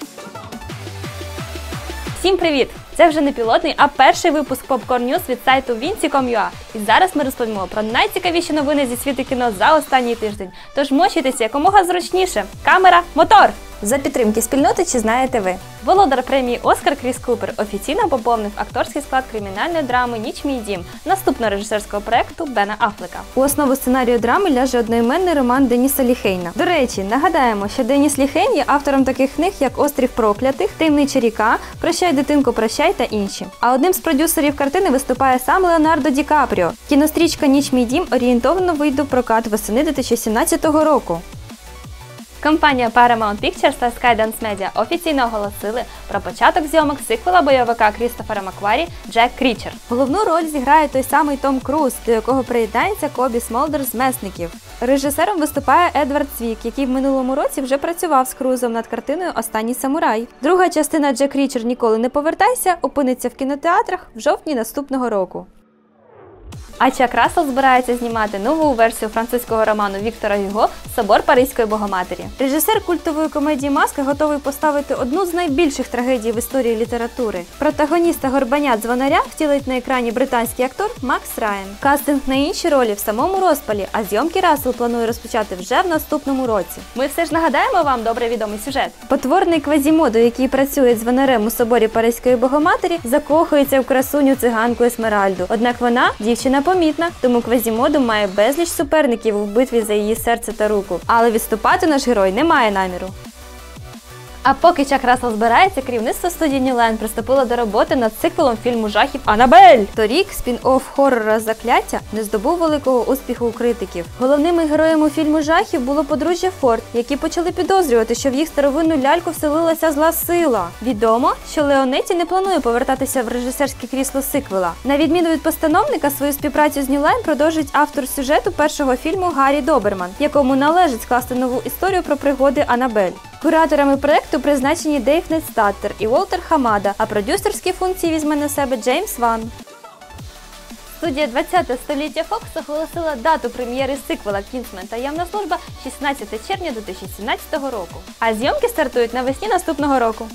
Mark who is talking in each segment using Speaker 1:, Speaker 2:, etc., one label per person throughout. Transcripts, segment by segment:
Speaker 1: Всім привіт! Це вже не пілотний, а перший випуск Popcorn News від сайту Vinci.com.ua. І зараз ми розповімо про найцікавіші новини зі світу кіно за останній тиждень. Тож мочуйтеся якомога зручніше. Камера, мотор! За підтримки спільноти «Чи знаєте ви?». Володар премії «Оскар» Кріс Купер офіційно поповнив акторський склад кримінальної драми «Ніч мій дім» наступного режисерського проєкту Бена Аффлека. У основу сценарію драми ляже одноіменний роман Деніса Ліхейна. До речі, нагадаємо, що Деніс Ліхейн є автором таких книг, як «Острів проклятих», «Таємнича ріка», «Прощай, дитинко, прощай» та інші. А одним з продюсерів картини виступає сам Леонардо Ді Капріо. Кінострічка «Ніч мій дім» орієнтовно вийде в прокат восени 2017 року. Компанія Paramount Pictures та Skydance Media офіційно оголосили про початок зйомок сиквела бойовика Крістофера Маккварі «Джек Річер». Головну роль зіграє той самий Том Круз, до якого приєднається Кобі Смолдер з «Месників». Режисером виступає Едвард Цвік, який в минулому році вже працював з Крузом над картиною «Останній самурай». Друга частина «Джек Річер. Ніколи не повертайся» опиниться в кінотеатрах в жовтні наступного року. А Чак Рассел збирається знімати нову версію французького роману Віктора Гюго «Собор Паризької Богоматері». Режисер культової комедії «Маска» готовий поставити одну з найбільших трагедій в історії літератури. Протагоніста Горбаня-Дзвонаря втілить на екрані британський актор Макс Райан. Кастинг на інші ролі в самому розпалі, а зйомки Рассел планує розпочати вже в наступному році. Ми все ж нагадаємо вам добре відомий сюжет. Потворний Квазімодо, який працює дзвонарем у соборі Паризької Богоматері, закохується в красуню циганку Есмеральду. Однак вона – дівчина помітна, тому Квазімодо має безліч суперників у битві за її серце та руку. Але відступати наш герой не має наміру. А поки Чак Рассел збирається, керівництво студії New Line приступило до роботи над сиквелом фільму жахів «Анабель». Торік спін-офф хорора «Закляття» не здобув великого успіху у критиків. Головними героями фільму жахів було подружжя Форд, які почали підозрювати, що в їх старовинну ляльку вселилася зла сила. Відомо, що Леонетті не планує повертатися в режисерське крісло сиквела. На відміну від постановника, свою співпрацю з New Line продовжить автор сюжету першого фільму Гаррі Доберман, якому належить скласти нову історію про пригоди Анабель. Кураторами проєкту призначені Дейв Нейстаттер і Уолтер Хамада, а продюсерські функції візьме на себе Джеймс Ван. Студія 20-те століття Fox оголосила дату прем'єри сиквела «Кінсмен. Таємна служба» 16 червня 2017 року. А зйомки стартують навесні наступного року.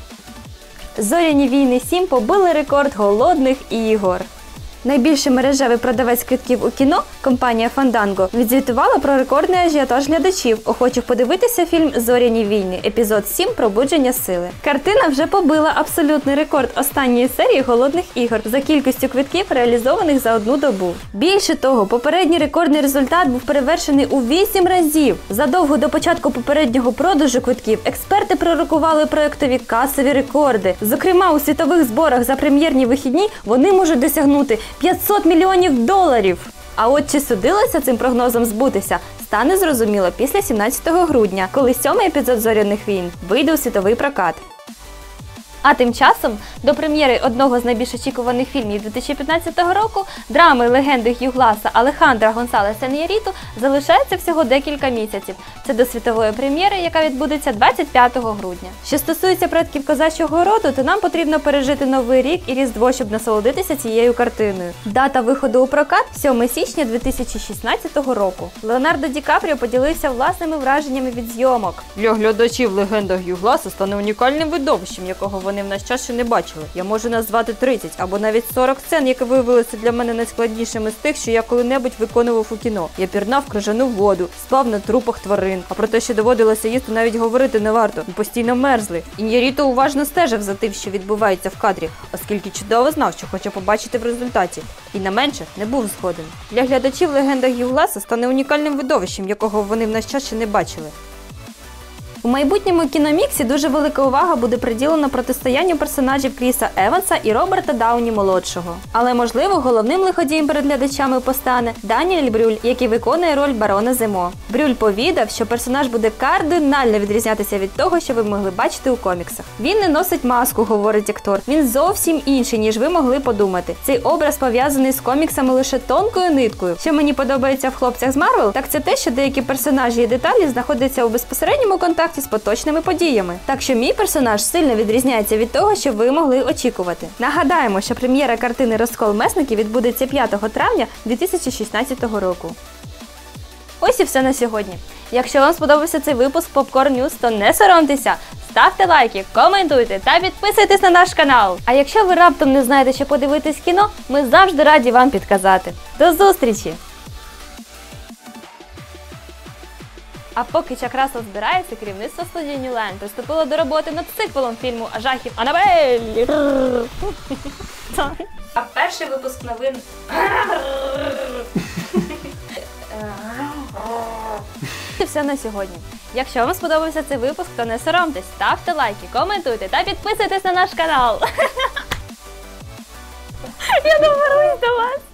Speaker 1: «Зоряні війни 7» побили рекорд голодних ігор. Найбільший мережевий продавець квитків у кіно, компанія Fandango, відзвітувала про рекордний ажіотаж глядачів, охочих подивитися фільм «Зоряні війни», епізод 7 «Пробудження сили». Картина вже побила абсолютний рекорд останньої серії «Голодних ігор» за кількістю квитків, реалізованих за одну добу. Більше того, попередній рекордний результат був перевершений у 8 разів. Задовго до початку попереднього продажу квитків експерти пророкували проєктові касові рекорди. Зокрема, у світових зборах за прем'єрні вихідні вони можуть досягнути $500 мільйонів. А от чи судилося цим прогнозом збутися, стане зрозуміло після 17 грудня, коли 7-й епізод «Зоряних війн» вийде у світовий прокат. А тим часом, до прем'єри одного з найбільш очікуваних фільмів 2015 року, драми легенди Х'ю Гласа Алехандро Гонсалеса Ін'ярріту залишається всього декілька місяців. Це до світової прем'єри, яка відбудеться 25 грудня. Що стосується предків козачого роду, то нам потрібно пережити Новий рік і Різдво, щоб насолодитися цією картиною. Дата виходу у прокат – 7 січня 2016 року. Леонардо Ді Капріо поділився власними враженнями від зйомок. Для глядачів легенда Х'ю Гласа стане унікальним видовищем, якого вони в наш час ще не бачили. Я можу назвати 30 або навіть 40 сцен, які виявилися для мене найскладнішими з тих, що я коли-небудь виконував у кіно. Я пірнав в крижану воду, спав на трупах тварин, а про те, що доводилося їсти, навіть говорити не варто. Ми постійно мерзли. Ін'ярріто уважно стежив за тим, що відбувається в кадрі, оскільки чудово знав, що хоче побачити в результаті. І на менше не був згоден. Для глядачів легенда Х'ю Гласа стане унікальним видовищем, якого вони в наш час ще не бачили. У майбутньому кіноміксі дуже велика увага буде приділена протистоянню персонажів Кріса Еванса і Роберта Дауні-молодшого. Але, можливо, головним лиходієм перед глядачами постане Даніель Брюль, який виконує роль барона Земо. Брюль повідав, що персонаж буде кардинально відрізнятися від того, що ви могли бачити у коміксах. Він не носить маску, говорить актор. Він зовсім інший, ніж ви могли подумати. Цей образ пов'язаний з коміксами лише тонкою ниткою. Що мені подобається в «Хлопцях з Марвел», так це те, що деякі персонажі і деталі знаходяться у безпосередньому контакті з поточними подіями. Так що мій персонаж сильно відрізняється від того, що ви могли очікувати. Нагадаємо, що прем'єра картини «Розкол месників» відбудеться 5 травня 2016 року. Ось і все на сьогодні. Якщо вам сподобався цей випуск Popcorn News, то не соромтеся, ставте лайки, коментуйте та підписуйтесь на наш канал. А якщо ви раптом не знаєте, що подивитись кіно, ми завжди раді вам підказати. До зустрічі! А поки Чак Рассел збирається, керівництво студії New Line приступило до роботи над сиквелом фільму жахів Анабель. А перший випуск новин... Це все на сьогодні. Якщо вам сподобався цей випуск, то не соромтесь, ставте лайки, коментуйте та підписуйтесь на наш канал. Я доберусь до вас.